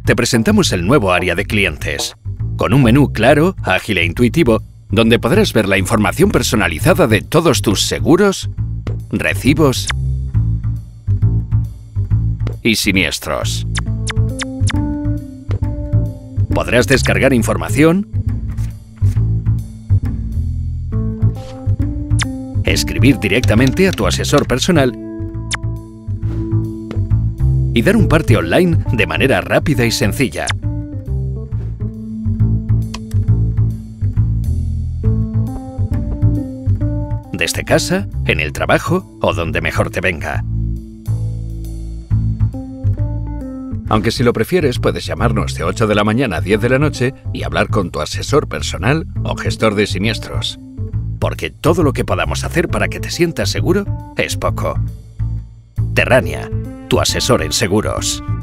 te presentamos el nuevo área de clientes, con un menú claro, ágil e intuitivo, donde podrás ver la información personalizada de todos tus seguros, recibos y siniestros. Podrás descargar información, escribir directamente a tu asesor personal y dar un parte online de manera rápida y sencilla. Desde casa, en el trabajo o donde mejor te venga. Aunque si lo prefieres, puedes llamarnos de 8 de la mañana a 10 de la noche y hablar con tu asesor personal o gestor de siniestros. Porque todo lo que podamos hacer para que te sientas seguro es poco. Terrania, tu asesor en seguros.